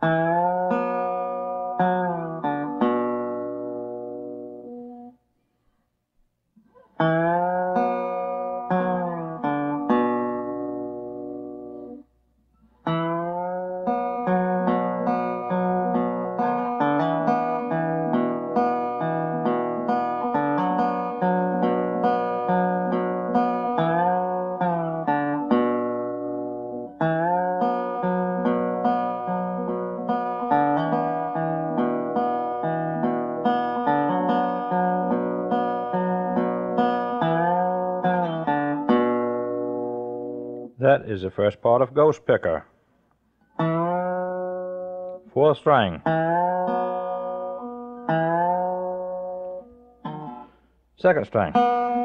That is the first part of Ghost Picker. 4th string. 2nd string.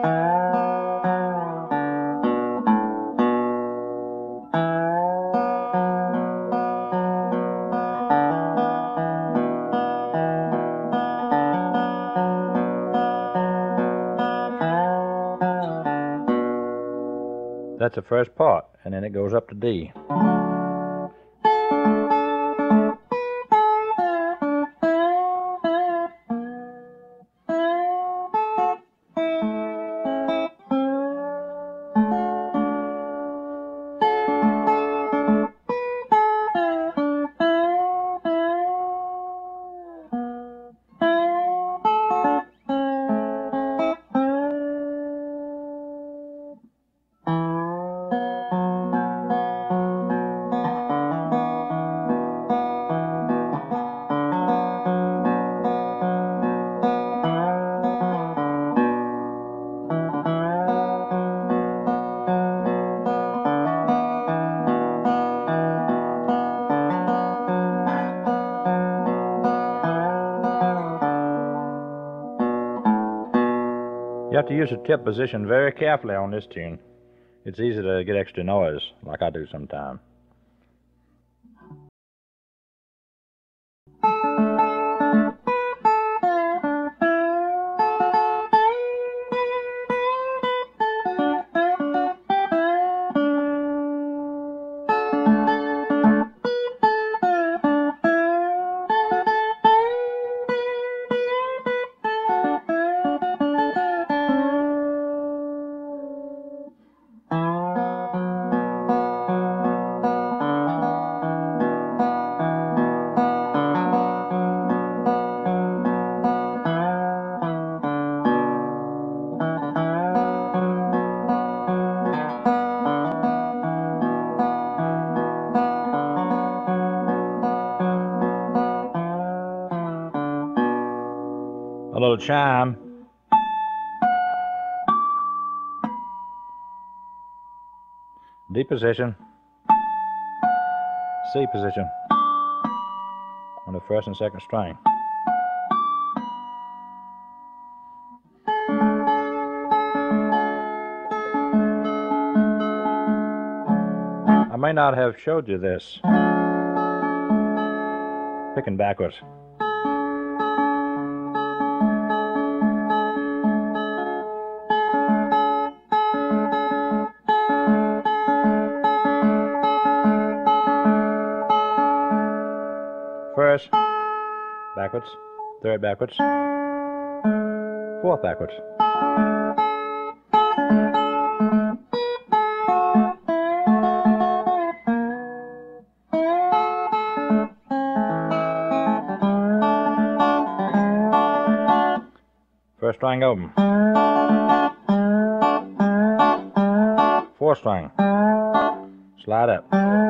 That's the first part, and then it goes up to D. You have to use the tip position very carefully on this tune. It's easy to get extra noise, like I do sometimes. A little chime. D position. C position on the 1st and 2nd string. I may not have showed you this. Picking backwards. First, backwards, 3rd backwards, 4th backwards. First string open. 4th string, slide up.